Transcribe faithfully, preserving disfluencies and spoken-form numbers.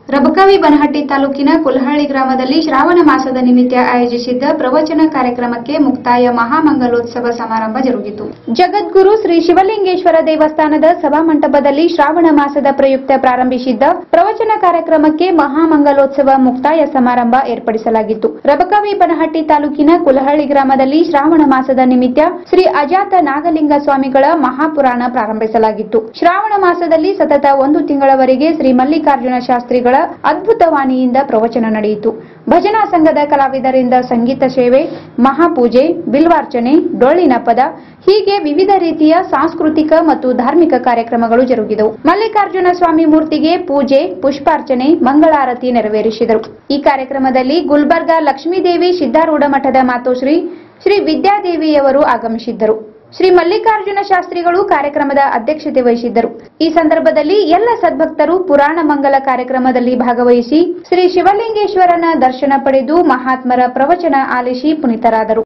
ರಬಕವಿ ಬನಹಟ್ಟಿ ತಾಲೂಕಿನ ಕುಲಹಳ್ಳಿ ಗ್ರಾಮದಲ್ಲಿ ಶ್ರಾವಣ ಮಾಸದ ನಿಮಿತ್ತ ಆಯೋಜಿಸಿದ್ದ ಪ್ರವಚನ ಕಾರ್ಯಕ್ರಮಕ್ಕೆ ಮುಕ್ತಾಯ ಮಹಾಮಂಗಲೋತ್ಸವ ಸಮಾರಂಭ ಜರುಗಿತು. ಜಗದ್ಗುರು ಶ್ರೀ ಶಿವಲಿಂಗೇಶ್ವರ ದೇವಸ್ಥಾನದ ಸಭಾಮಂಟಪದಲ್ಲಿ ಶ್ರಾವಣ ಮಾಸದ ಪ್ರಯುಕ್ತ ಪ್ರಾರಂಭಿಸಿದ್ದ ಪ್ರವಚನ ಕಾರ್ಯಕ್ರಮಕ್ಕೆ ಮಹಾಮಂಗಲೋತ್ಸವ ಮುಕ್ತಾಯ ಸಮಾರಂಭ ಏರ್ಪಡಿಸಲಾಗಿತ್ತು. ರಬಕವಿ ಬನಹಟ್ಟಿ ತಾಲೂಕಿನ ಕುಲಹಳ್ಳಿ ಗ್ರಾಮದಲ್ಲಿ ಶ್ರಾವಣ ಮಾಸದ ನಿಮಿತ್ತ ಶ್ರೀ ಅಜಾತ ನಾಗಲಿಂಗ ಸ್ವಾಮಿಗಳ ಮಹಾಪುರಾಣ ಪ್ರಾರಂಭಿಸಲಾಗಿತ್ತು. ಶ್ರಾವಣ ಮಾಸದಲ್ಲಿ ಸತತ ಒಂದು ತಿಂಗಳವರೆಗೆ ಶ್ರೀ ಮಲ್ಲಿಕಾರ್ಜುನ ಶಾಸ್ತ್ರಿಗಳ ಅದ್ಭುತ ವಾಣಿಯಿಂದ ಪ್ರವಚನ ನಡೆಯಿತು. ಭಜನಾ ಸಂಘದ ಕಲಾವಿದರಿಂದ ಸಂಗೀತ ಸೇವೆ, ಮಹಾಪೂಜೆ, ಬಿಲ್ವಾರ್ಚನೆ, ಡೊಳ್ಳಿನ ಪದ ಹೀಗೆ ವಿವಿಧ ರೀತಿಯ ಸಾಂಸ್ಕೃತಿಕ ಮತ್ತು ಧಾರ್ಮಿಕ ಕಾರ್ಯಕ್ರಮಗಳು ಜರುಗಿದವು. ಮಲ್ಲಿಕಾರ್ಜುನ ಸ್ವಾಮಿ ಮೂರ್ತಿಗೆ ಪೂಜೆ, ಪುಷ್ಪಾರ್ಚನೆ, ಮಂಗಳಾರತಿ ನೆರವೇರಿಸಿದರು. ಈ ಕಾರ್ಯಕ್ರಮದಲ್ಲಿ ಗುಲ್ಬರ್ಗಾ ಲಕ್ಷ್ಮೀದೇವಿ ಸಿದ್ದಾರೂಢ ಮಠದ ಮಾತೋಶ್ರೀ ಶ್ರೀ ವಿದ್ಯಾದೇವಿಯವರು ಆಗಮಿಸಿದ್ದರು. ಶ್ರೀ ಮಲ್ಲಿಕಾರ್ಜುನ ಶಾಸ್ತ್ರಿಗಳು ಕಾರ್ಯಕ್ರಮದ ಅಧ್ಯಕ್ಷತೆ ವಹಿಸಿದ್ದರು. ಈ ಸಂದರ್ಭದಲ್ಲಿ ಎಲ್ಲ ಸದ್ಭಕ್ತರು ಪುರಾಣ ಮಂಗಲ ಕಾರ್ಯಕ್ರಮದಲ್ಲಿ ಭಾಗವಹಿಸಿ ಶ್ರೀ ಶಿವಲಿಂಗೇಶ್ವರನ ದರ್ಶನ ಪಡೆದು ಮಹಾತ್ಮರ ಪ್ರವಚನ ಆಲಿಸಿ ಪುನೀತರಾದರು.